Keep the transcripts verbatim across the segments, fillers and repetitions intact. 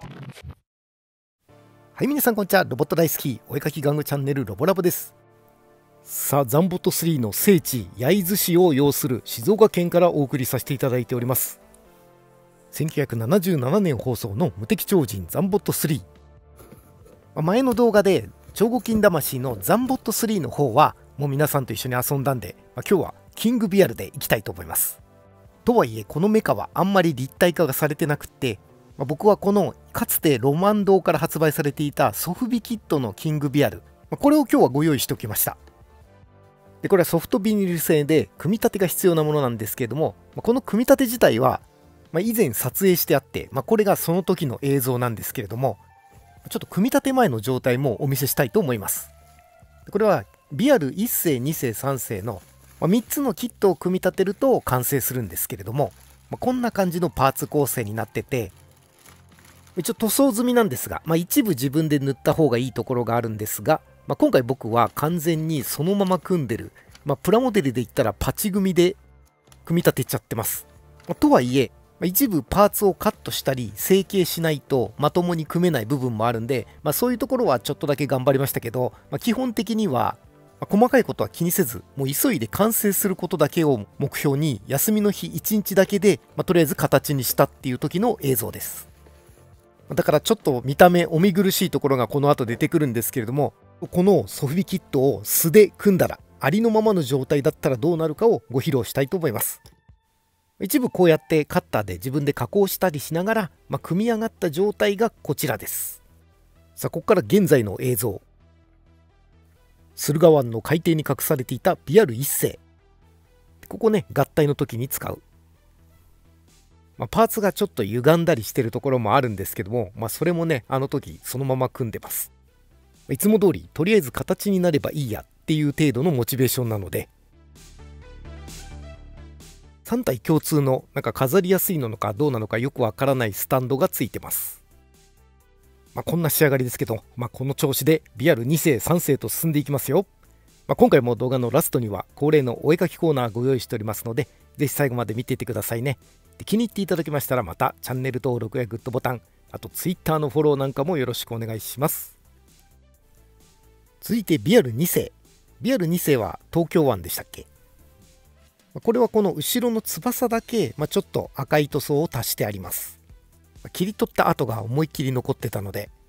はい、皆さんこんにちは。ロボット大好きお絵かき玩具チャンネルロボラボです。さあ、ザンボットスリーの聖地焼津市を擁する静岡県からお送りさせていただいております。せんきゅうひゃくななじゅうななねん放送の無敵超人ザンボットスリー。前の動画で超合金魂のザンボットスリーの方はもう皆さんと一緒に遊んだんで、まあ、今日はキングビアルでいきたいと思います。とはいえこのメカはあんまり立体化がされてなくって、まあ、僕はこのかつてロマン堂から発売されていたソフビキットのキングビアル、まあ、これを今日はご用意しておきました。でこれはソフトビニール製で組み立てが必要なものなんですけれども、まあ、この組み立て自体は、まあ、以前撮影してあって、まあ、これがその時の映像なんですけれども、ちょっと組み立て前の状態もお見せしたいと思います。これはビアルいっ世に世さん世のみっつのキットを組み立てると完成するんですけれども、こんな感じのパーツ構成になってて、一応塗装済みなんですが、まあ、一部自分で塗った方がいいところがあるんですが、まあ、今回僕は完全にそのまま組んでる、まあ、プラモデルで言ったらパチ組みで組み立てちゃってます。まあ、とはいえ一部パーツをカットしたり成形しないとまともに組めない部分もあるんで、まあ、そういうところはちょっとだけ頑張りましたけど、まあ、基本的には細かいことは気にせず、もう急いで完成することだけを目標に休みの日いちにちだけで、まあ、とりあえず形にしたっていう時の映像です。だからちょっと見た目お見苦しいところがこの後出てくるんですけれども、このソフビキットを素で組んだらありのままの状態だったらどうなるかをご披露したいと思います。一部こうやってカッターで自分で加工したりしながら、まあ、組み上がった状態がこちらです。さあここから現在の映像。駿河湾の海底に隠されていたビアルいっ世、ここね合体の時に使う、まあ、パーツがちょっと歪んだりしてるところもあるんですけども、まあ、それもねあの時そのまま組んでます。いつも通りとりあえず形になればいいやっていう程度のモチベーションなので、さん体共通のなんか飾りやすいのかどうなのかよくわからないスタンドがついてます。まあ、こんな仕上がりですけど、まあ、この調子でビアルに世さん世と進んでいきますよ。まあ、今回も動画のラストには恒例のお絵かきコーナーご用意しておりますので、ぜひ最後まで見ていってくださいね。で気に入っていただけましたらまたチャンネル登録やグッドボタン、あと Twitter のフォローなんかもよろしくお願いします。続いてビアルに世。ビアルに世は東京湾でしたっけ。これはこの後ろの翼だけ、まあ、ちょっと赤い塗装を足してあります。切り取った跡が思いっきり残ってたので、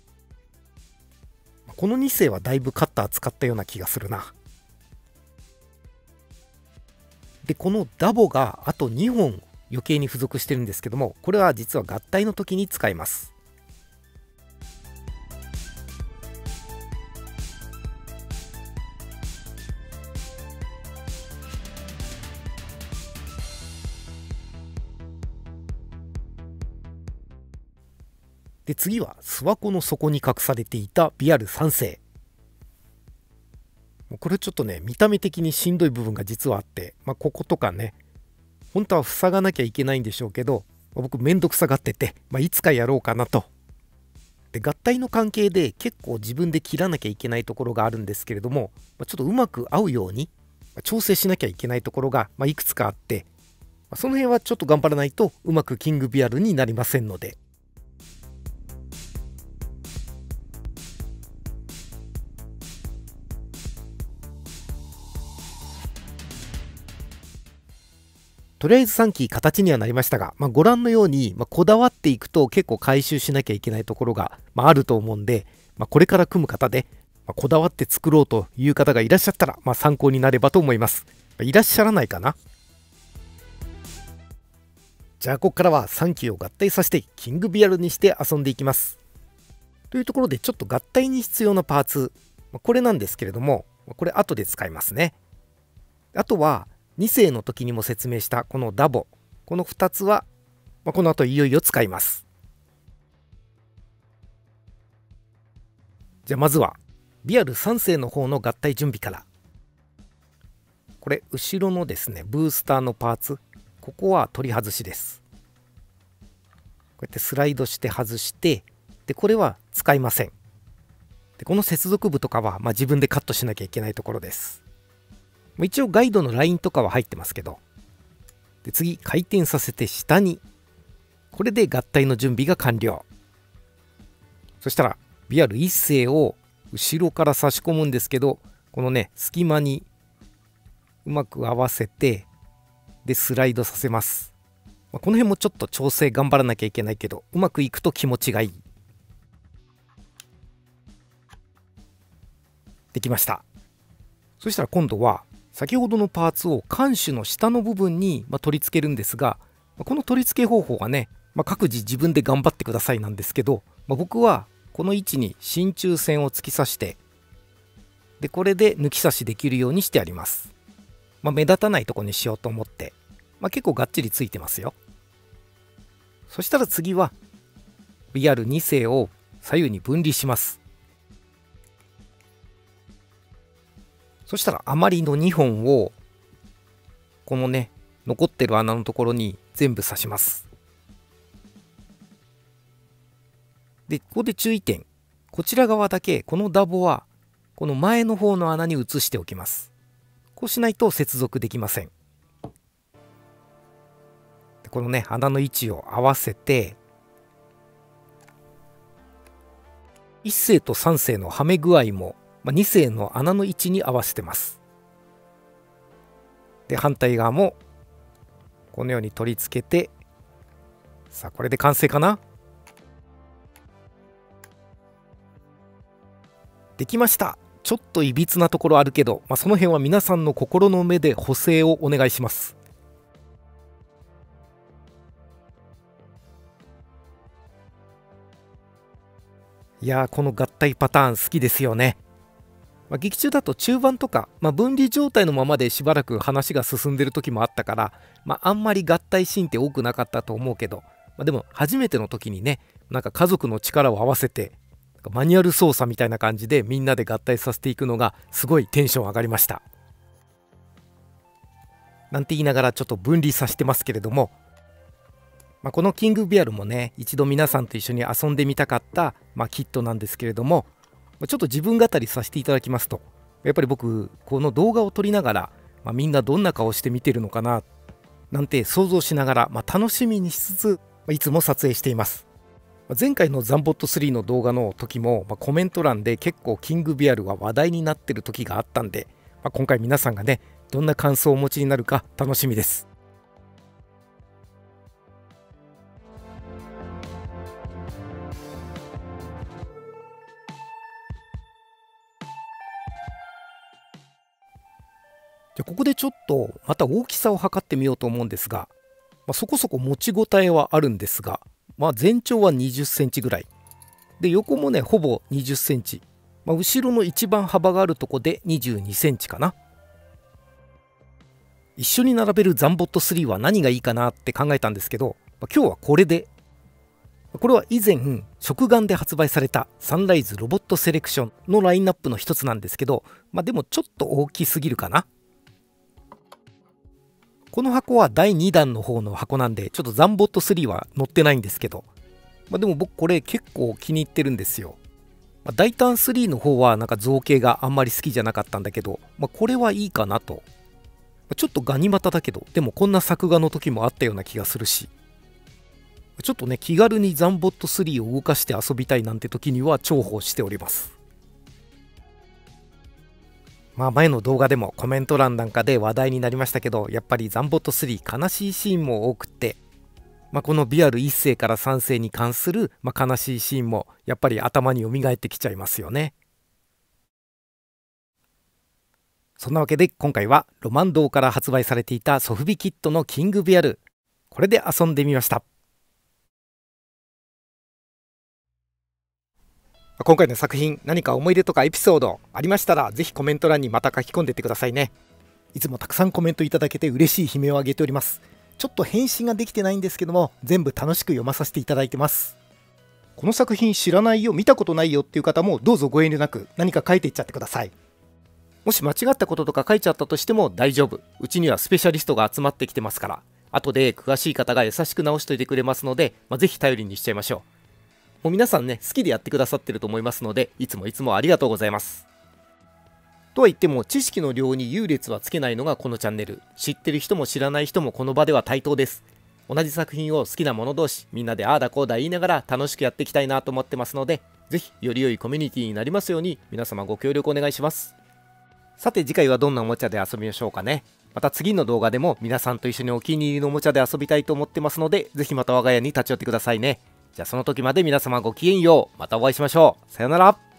このに世はだいぶカッター使ったような気がするな。でこのダボがあとにほん余計に付属してるんですけども、これは実は合体の時に使います。で次は諏訪湖の底に隠されていたビアルさん世。これちょっとね見た目的にしんどい部分が実はあって、まあ、こことかね本当は塞がなきゃいけないんでしょうけど、僕めんどくさがってて、まあ、いつかやろうかなと。で合体の関係で結構自分で切らなきゃいけないところがあるんですけれども、まあ、ちょっとうまく合うように調整しなきゃいけないところが、まあ、いくつかあって、まあ、その辺はちょっと頑張らないとうまくキングビアルになりませんので。とりあえずさん機形にはなりましたが、まあ、ご覧のように、まあ、こだわっていくと結構回収しなきゃいけないところが、まあ、あると思うんで、まあ、これから組む方で、まあ、こだわって作ろうという方がいらっしゃったら、まあ、参考になればと思います。まあ、いらっしゃらないかな。じゃあここからはさん機を合体させてキングビアルにして遊んでいきます。というところでちょっと合体に必要なパーツ、まあ、これなんですけれども、これ後で使いますね。あとはに世の時にも説明したこのダボ、このふたつは、まあ、この後いよいよ使います。じゃあまずはビアルさん世の方の合体準備から。これ後ろのですねブースターのパーツ、ここは取り外しです。こうやってスライドして外して、でこれは使いません。でこの接続部とかは、まあ、自分でカットしなきゃいけないところです。一応ガイドのラインとかは入ってますけど。で次回転させて下に、これで合体の準備が完了。 そしたら ビーアールいち 世を後ろから差し込むんですけど、このね隙間にうまく合わせて、でスライドさせます。この辺もちょっと調整頑張らなきゃいけないけど、うまくいくと気持ちがいい。できました。そしたら今度は先ほどのパーツを鉗子の下の部分にまあ取り付けるんですが、この取り付け方法はね、まあ、各自自分で頑張ってくださいなんですけど、まあ、僕はこの位置に真鍮線を突き刺して、でこれで抜き差しできるようにしてあります。まあ、目立たないとこにしようと思って、まあ、結構がっちりついてますよ。そしたら次は ビーアールに 世を左右に分離します。そしたら余りのにほんをこのね残ってる穴のところに全部刺します。でここで注意点、こちら側だけこのダボはこの前の方の穴に移しておきます。こうしないと接続できません。でこのね穴の位置を合わせて、いち世とさん世のはめ具合もまあ、に世の穴の位置に合わせてます。で反対側もこのように取り付けて、さあこれで完成かな。できました。ちょっといびつなところあるけど、まあ、その辺は皆さんの心の目で補正をお願いします。いやー、この合体パターン好きですよね。まあ、劇中だと中盤とか、まあ、分離状態のままでしばらく話が進んでる時もあったから、まあ、あんまり合体シーンって多くなかったと思うけど、まあ、でも初めての時にね、なんか家族の力を合わせてマニュアル操作みたいな感じでみんなで合体させていくのがすごいテンション上がりました。なんて言いながらちょっと分離させてますけれども、まあ、このキングビアルもね一度皆さんと一緒に遊んでみたかった、まあ、キットなんですけれども、ちょっと自分語りさせていただきますと、やっぱり僕この動画を撮りながら、まあ、みんなどんな顔して見てるのかななんて想像しながら、まあ、楽しみにしつついつも撮影しています。前回のザンボットスリーの動画の時も、まあ、コメント欄で結構キングビアルが話題になってる時があったんで、まあ、今回皆さんがねどんな感想をお持ちになるか楽しみです。じゃここでちょっとまた大きさを測ってみようと思うんですが、まあ、そこそこ持ちごたえはあるんですが、まあ、全長はにじゅっセンチぐらいで、横もねほぼにじゅっセンチ、まあ、後ろの一番幅があるとこでにじゅうにセンチかな。一緒に並べるザンボットスリーは何がいいかなって考えたんですけど、まあ、今日はこれで、これは以前食玩で発売されたサンライズロボットセレクションのラインナップの一つなんですけど、まあ、でもちょっと大きすぎるかな。この箱はだいにだんの方の箱なんで、ちょっとザンボットスリーは載ってないんですけど、まあ、でも僕これ結構気に入ってるんですよ。まあ、大胆スリーの方はなんか造形があんまり好きじゃなかったんだけど、まあ、これはいいかなと。ちょっとガニ股だけど、でもこんな作画の時もあったような気がするし、ちょっとね気軽にザンボットスリーを動かして遊びたいなんて時には重宝しております。まあ前の動画でもコメント欄なんかで話題になりましたけど、やっぱりザンボットスリー悲しいシーンも多くて、まあ、このビアルいち世からさん世に関する、まあ、悲しいシーンもやっぱり頭に蘇ってきちゃいますよね。そんなわけで今回はロマン堂から発売されていたソフビキットのキングビアル、これで遊んでみました。今回の作品何か思い出とかエピソードありましたら、ぜひコメント欄にまた書き込んでってくださいね。いつもたくさんコメントいただけて嬉しい悲鳴を上げております。ちょっと返信ができてないんですけども、全部楽しく読まさせていただいてます。この作品知らないよ、見たことないよっていう方もどうぞご遠慮なく何か書いていっちゃってください。もし間違ったこととか書いちゃったとしても大丈夫。うちにはスペシャリストが集まってきてますから、後で詳しい方が優しく直しといてくれますので、まあ、ぜひ頼りにしちゃいましょう。もう皆さんね好きでやってくださってると思いますので、いつもいつもありがとうございます。とは言っても知識の量に優劣はつけないのがこのチャンネル。知ってる人も知らない人もこの場では対等です。同じ作品を好きな者同士みんなでああだこうだ言いながら楽しくやっていきたいなと思ってますので、 ぜひより良いコミュニティになりますように皆様ご協力お願いします。さて次回はどんなおもちゃで遊びましょうかね。また次の動画でも皆さんと一緒にお気に入りのおもちゃで遊びたいと思ってますので、ぜひまた我が家に立ち寄ってくださいね。じゃあその時まで皆様ごきげんよう。またお会いしましょう。さよなら。